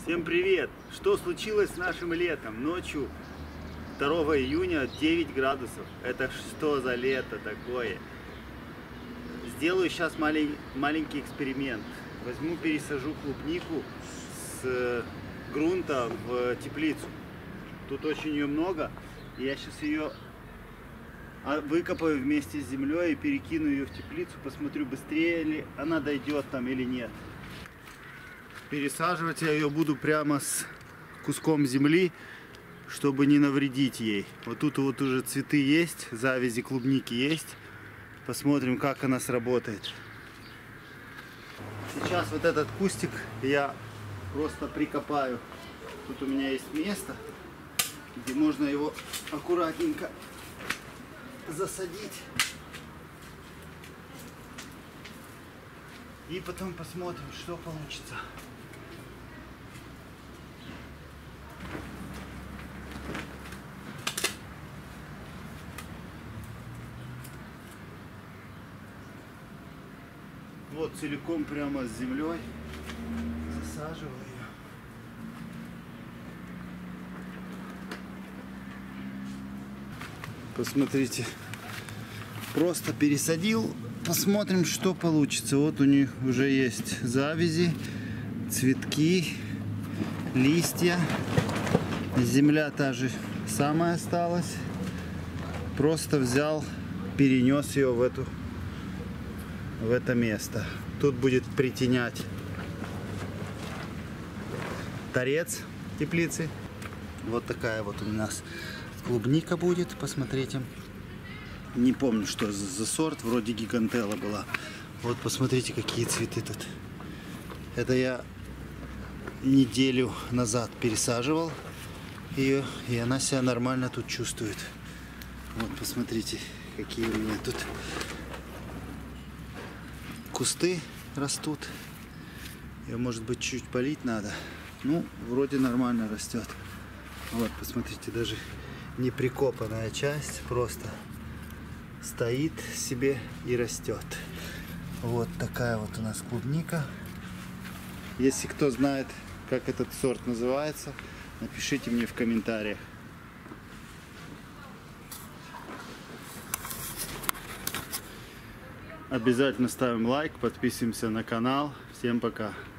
Всем привет! Что случилось с нашим летом? Ночью 2 июня 9 градусов. Это что за лето такое? Сделаю сейчас маленький эксперимент. Возьму, пересажу клубнику с грунта в теплицу. Тут очень ее много. И я сейчас ее выкопаю вместе с землей и перекину ее в теплицу. Посмотрю, быстрее ли она дойдет там или нет. Пересаживать я ее буду прямо с куском земли, чтобы не навредить ей. Вот тут вот уже цветы есть, завязи клубники есть. Посмотрим, как она сработает. Сейчас вот этот кустик я просто прикопаю. Тут у меня есть место, где можно его аккуратненько засадить. И потом посмотрим, что получится. Вот целиком прямо с землей засаживаю ее. Посмотрите, просто пересадил, посмотрим, что получится. Вот у них уже есть завязи, цветки, листья, земля та же самая осталась. Просто взял, перенес ее в это место. Тут будет притенять торец теплицы. Вот такая вот у нас клубника будет, посмотрите. Не помню, что за сорт, вроде гигантела была. Вот посмотрите, какие цветы тут. Это я неделю назад пересаживал ее, и она себя нормально тут чувствует. Вот посмотрите, какие у меня тут кусты растут. Ее, может быть, чуть полить надо. Ну, вроде нормально растет. Вот, посмотрите, даже не прикопанная часть, просто стоит себе и растет. Вот такая вот у нас клубника. Если кто знает, как этот сорт называется, напишите мне в комментариях. Обязательно ставим лайк, подписываемся на канал. Всем пока!